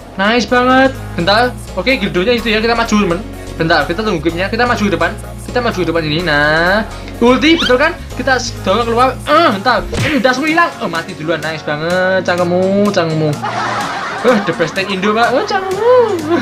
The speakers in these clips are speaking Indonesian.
Nice banget. Bentar. Oke, gildonya itu ya, kita maju temen. Bentar, kita tunggu gamenya, kita maju ke depan. Kita maju ke depan ini. Nah, ulti betul kan? Kita dorong keluar. Bentar. Ini udah semua hilang. Mati duluan. Nice banget. Cangkemmu. The best tank Indo, Pak. Cangkemmu.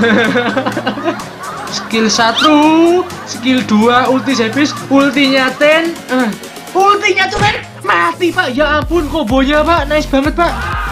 Skill 1, skill 2, ulti habis, ultinya Ten. Ultinya tuh kan mati, Pak. Ya ampun, kombonya, Pak. Nice banget, Pak.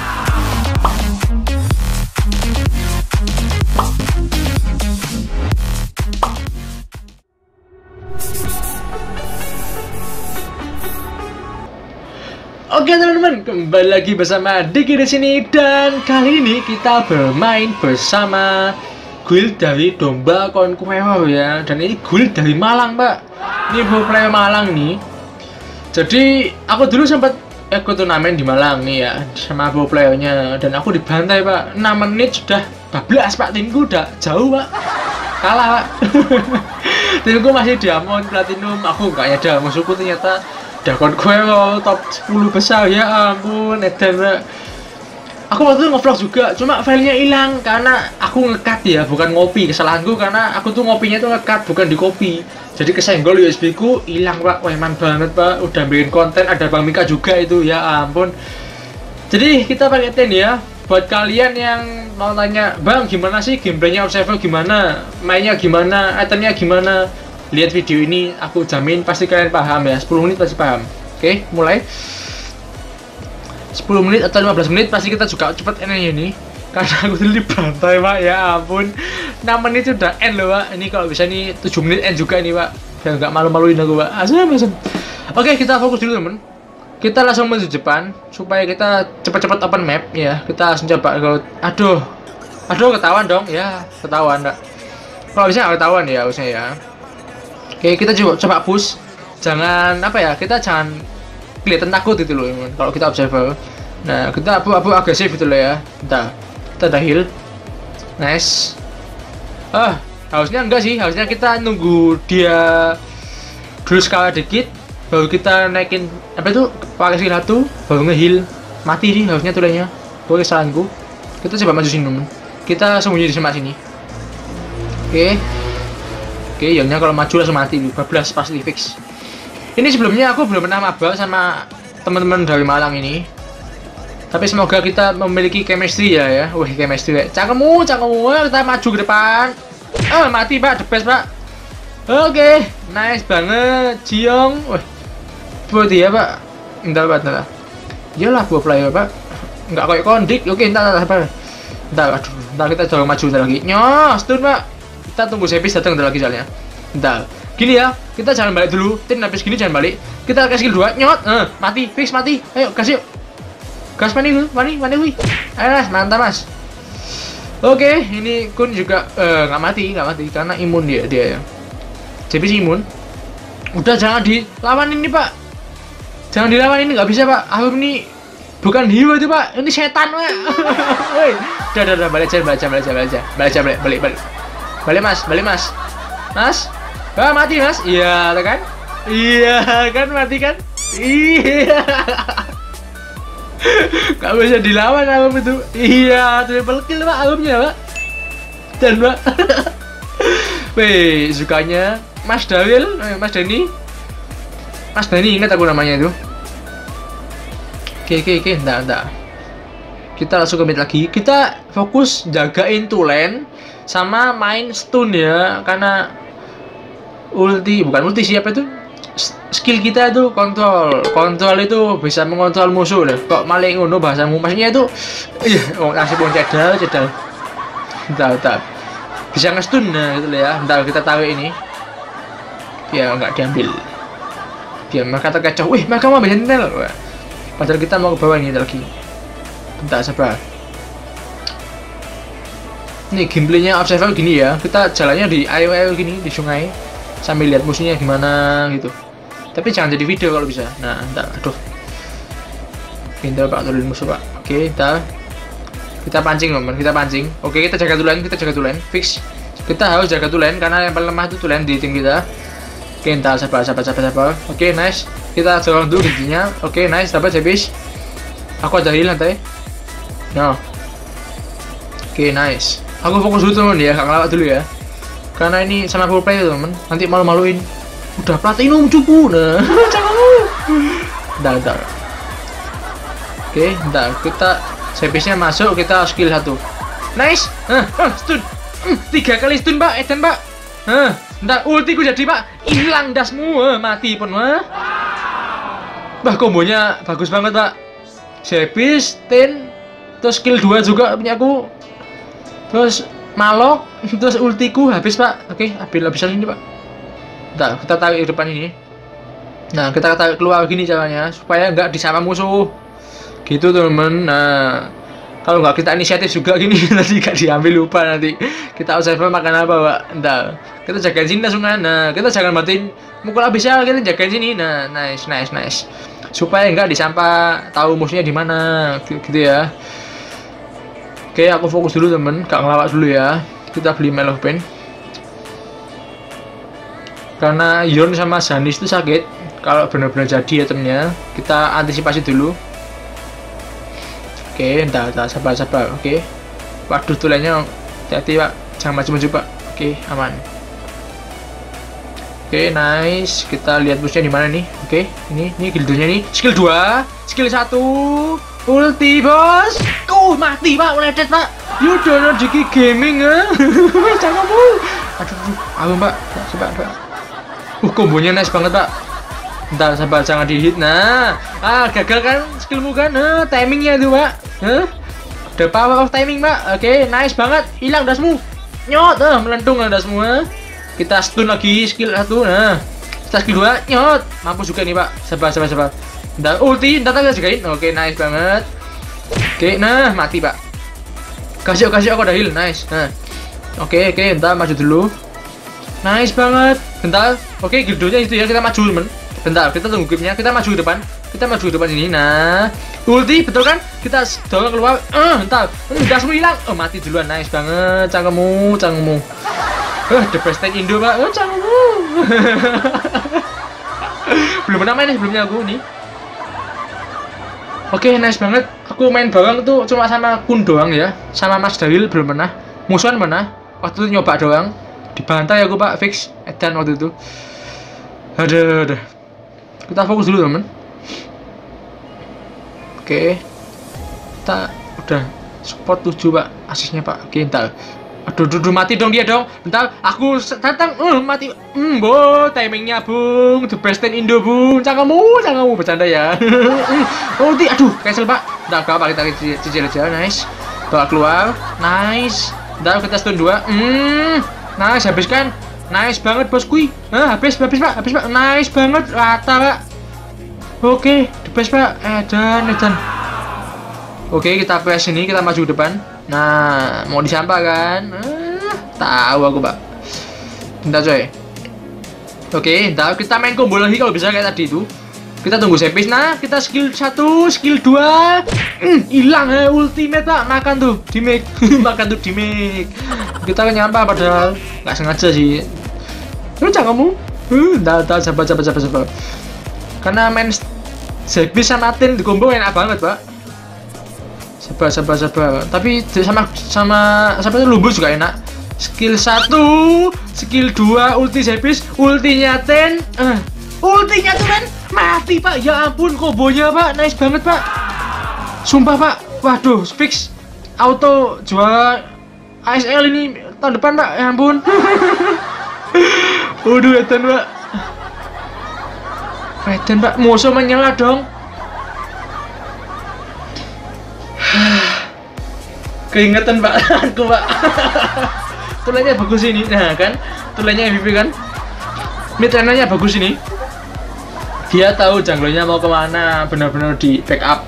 Oke teman-teman, kembali lagi bersama Diki di sini, dan kali ini kita bermain bersama guild dari Domba Conqueror ya. Dan ini guild dari Malang, Pak. Ini pro player Malang nih. Jadi aku dulu sempat ikut turnamen di Malang nih ya, sama pro playernya, dan aku dibantai, Pak. 6 menit sudah bablas, Pak. Timku udah jauh, Pak. Kalah, Pak. Timku masih diamond platinum. Aku nggak ada, musuhku ternyata Dakon Conqueror top 10 besar. Ya ampun, edan, Pak. Aku waktu itu nge-vlog juga, cuma filenya hilang karena aku nge-cut ya, bukan ngopi. Kesalahanku karena aku tuh ngopinya tuh nge-cut, bukan di copy. Jadi kesenggol USB ku hilang, Pak. Wah, eman banget, Pak. Udah bikin konten, ada Bang Mika juga itu, ya ampun. Jadi kita pakai Ten ya. Buat kalian yang mau tanya, Bang, gimana sih gameplaynya Observer, gimana, mainnya gimana, itemnya gimana, lihat video ini, aku jamin pasti kalian paham ya. 10 menit pasti paham. Oke, mulai 10 menit atau 15 menit pasti kita juga cepet ini karena aku dulu dibantai, Pak. Ya ampun, 6 menit sudah end loh, Pak. Ini kalau bisa nih 7 menit end juga nih, Pak, biar nggak malu-maluin aku, Pak. Asam. Oke, kita fokus dulu, temen. Kita langsung menuju depan supaya kita cepat-cepat open map ya. Kita langsung coba. Aduh, ketahuan dong ya, ketahuan, Pak. Kalau bisa nggak ketahuan ya, harusnya ya. Oke, kita coba push. Jangan apa ya, kita jangan kelihatan takut gitu loh, kalau kita observer. Nah, kita abu agresif gitu loh ya. Bentar, kita ada heal. Nice. Harusnya enggak sih, harusnya kita nunggu dia dulu skala dikit, baru kita naikin apa itu, pakai skill 1, baru nge-heal. Mati sih harusnya tulangnya. Itu kesalahanku. Kita coba maju sini, teman. Kita sembunyi di semak sini. Oke, yangnya kalau maju langsung mati, 12 pasti fix. Ini sebelumnya aku belum pernah maba sama teman-teman dari Malang ini. Tapi semoga kita memiliki chemistry ya. Wih, chemistry. Cangkemmu, kita maju ke depan. Mati, Pak. The best, Pak. Oke, nice banget, Jiong. Wih, buat dia, Pak. Bentar. Iyalah, buat player, Pak. Nggak kayak kondik. Oke, entar. Bentar, kita coba maju lagi. Stun, Pak. Kita tunggu Sepis datang lagi soalnya. Bentar. Gini ya, kita jangan balik dulu. Tin habis gini jangan balik. Kita kasih skill 2, mati, fix mati. Ayo, kasih yuk. Gas mani, wih. Ayo, mantap, Mas. Oke, ini Kun juga nggak mati karena imun dia ya. Sepis imun. Udah jangan dilawan ini, Pak. Jangan dilawan ini, nggak bisa, Pak. Aku ini bukan hero itu, Pak. Ini setan, Pak. Woi. Udah, balik aja. Balik, Mas. Mas? Mati, Mas. Iya, kan? Iya, kan mati kan? Iya. Gak bisa dilawan Alum itu. Iya, triple kill, Pak, Alumnya, Pak. Dan, Pak. Wih, sukanya Mas Dawil, Mas Dani, ingat aku namanya itu. Oke, enggak. Kita langsung ke mid lagi. Kita fokus jagain tulen sama main stun ya, karena bukan ulti, siapa itu, skill kita itu kontrol itu bisa mengontrol musuh deh. Kok malah ngono bahasamu, maksudnya itu nasib wong cedal. Bentar. Bisa nge-stun gitu ya. Bentar, kita taruh ini. Ya nggak diambil. Dia mereka terkecoh. Wih, mereka mau ambil sentinel. Padahal kita mau ke bawah ini lagi. Bentar, sabar. Ini gameplaynya Observer gini ya. Kita jalannya di air gini, di sungai, sambil lihat musuhnya gimana gitu. Tapi jangan jadi video kalau bisa. Nah, entar, aduh. Pintar, Pak, turun musuh, Pak. Oke, entar. Kita pancing, teman. Oke, kita jaga tulen. Fix. Kita harus jaga tulen karena yang paling lemah itu tulen di tim kita. Oke, entar, sabar. Oke, nice. Kita dorong dulu giginya. Oke, nice, dapat habis. Aku ada heal nanti. No. Oke, nice. Aku fokus dulu teman ya, gak ngelawak dulu ya. Karena ini sama full play teman, nanti malu-maluin. Udah platinum cupu, nah. Bentar. Oke, bentar. Kita service-nya masuk, kita skill 1. Nice. Stun. 3 kali stun, Pak. Edan, Pak. Bentar, ulti ku jadi, Pak. Hilang dasmu, mati pun, Wah, kombonya bagus banget, Pak. Service, Tin, terus skill 2 juga punya aku. Terus malok, terus ultiku habis, Pak. Oke, habisan ini, Pak. Bentar, kita tarik ke depan ini. Nah, kita tarik keluar gini caranya supaya nggak disapa musuh. Gitu, teman. Nah, kalau nggak kita inisiatif juga gini nanti nggak diambil, lupa nanti. Kita observer makan apa, Pak. Bentar. Kita jagain sini langsung. Nah, kita jangan matiin mukul habis ya, kita jagain sini. Nah, nice. Supaya nggak disampa tahu musuhnya di mana, gitu ya. Oke, aku fokus dulu, temen. Gak ngelawak dulu ya. Kita beli Melo Pen. Karena Yon sama Zanis itu sakit. Kalau benar-benar jadi itemnya, kita antisipasi dulu. Oke, entar sabar. Oke. Waduh, tulangnya hati-hati, Pak. Jangan maju-maju, Pak. Oke, aman. Oke, nice. Kita lihat musuhnya di mana nih. Oke, ini gildonya nih. Skill 2, skill 1, ulti, bos. Mati, Pak. Meledet, Pak. You don't know Jiki Gaming, Jangan, Bu. Aduh, Pak. Coba, Pak. Kombonya nice banget, Pak. Bentar, sabar, jangan dihit. Nah, gagal kan skillmu kan? Timingnya tuh, Pak. The power of timing, Pak. Oke, nice banget. Hilang dasmu. Nyot, melentung dasmu. Kita stun lagi skill 1. Nah, kita skill 2. Nyot. Mampus juga nih, Pak. Sabar. Bentar, ulti, bentar kita jagain. Oke, nice banget. Oke, nah, mati, Pak. Kasih aku ada heal, nice. Nah. Oke, bentar, maju dulu. Nice banget. Bentar. Oke, gildonya itu ya, kita maju, temen. Bentar, kita tunggu gripnya, kita maju ke depan. Sini. Nah, ulti, betul kan? Kita dorong keluar. Bentar. Dasmu hilang. Mati duluan. Nice banget. Cangkemmu. The best tank Indo, Pak. Cangkemmu. Belum pernah main nih sebelumnya aku nih. Oke, nice banget. Aku main bareng tuh cuma sama Kun doang ya. Sama Mas Dawil belum pernah. Musuhan pernah. Waktu itu nyoba doang. Dibantai aku, Pak, fix Edan waktu itu. Aduh. Kita fokus dulu, temen. Oke. Kita udah support 7, Pak. Asisnya, Pak. Oke, entar. Aduh, mati dong dia dong. Bentar, aku datang. Mati. Bo, timingnya, Bung. The best in Indo, Bung. Cangkemmu bercanda ya. Ulti, aduh, cancel, Pak. Bentar, apa kita cicil aja. Nice. Bawa keluar. Nice. Bentar, kita stun 2. Nice, habis kan? Nice banget, bosku. Habis, Pak. Nice banget. Rata, Pak. Oke, the best, Pak. Edan. Oke, kita press ini, kita maju ke depan. Nah, mau disampah kan? Tahu aku, Pak. Bentar, coy. Oke, bentar, kita main combo lagi kalau bisa kayak tadi itu. Kita tunggu service. Nah, kita skill 1, skill 2. Hilang ultimate, Pak. Makan tuh di mic. Kita kan nyampah padahal nggak sengaja sih. Janganmu. Bentar, sabar. Karena main service sama Tin di combo enak banget, Pak. Sabar. Tapi sama siapa itu Lumbu juga enak. Skill 1, skill 2, ulti service, ultinya Tin. Ultinya tuh kan mati, Pak. Ya ampun, kombonya, Pak. Nice banget, Pak. Sumpah, Pak. Waduh, fix auto juara ASL ini tahun depan, Pak. Ya ampun. Edan, Pak. Pak. Musuh menyala dong. Keingetan, Pak. Aku, Pak. Tulangnya bagus ini. Nah, kan? Tulangnya MVP kan? Mid-rananya bagus ini. Dia tahu junglernya mau kemana. Benar-benar di backup.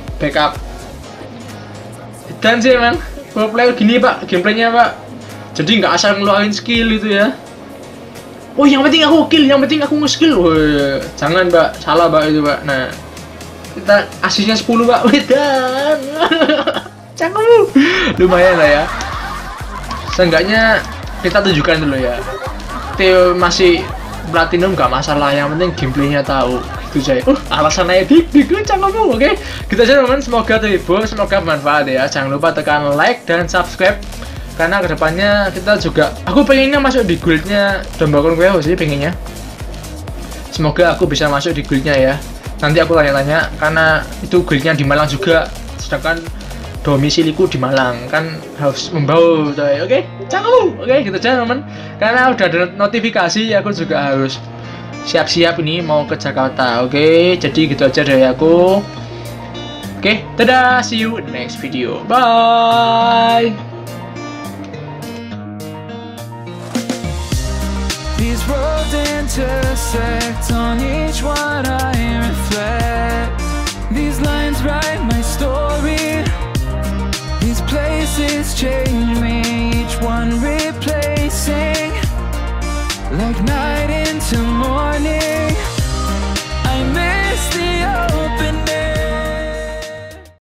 Dan sih emang pro player gini, Pak. Gameplaynya, Pak. Jadi nggak asal ngeluarin skill itu ya. Oh, yang penting aku kill. Yang penting aku nge-skill. Jangan, Pak. Salah, Pak, itu, Pak. Nah, kita asisnya 10, Pak. Wedan. Canggung. Lumayan lah ya. Seenggaknya kita tunjukkan dulu ya. Theo masih platinum gak masalah, yang penting gameplaynya tahu. Itu saya. Alasan aja dik canggung. Oke. Gitu aja, teman-teman. Semoga terhibur, semoga bermanfaat ya. Jangan lupa tekan like dan subscribe karena kedepannya kita juga, aku pengennya masuk di guildnya Domba Konkueho sih pengennya. Semoga aku bisa masuk di guildnya ya. Nanti aku tanya-tanya karena itu guildnya di Malang juga, sedangkan domisiliku di Malang kan harus membawa coy. Oke, cakep. Oke, gitu aja teman. Karena udah ada notifikasi, aku juga harus siap-siap ini mau ke Jakarta. Oke, jadi gitu aja dari aku. Oke, dadah, see you in the next video. Bye. These roads intersect, on each one I reflect. These lines write my story. These places change me.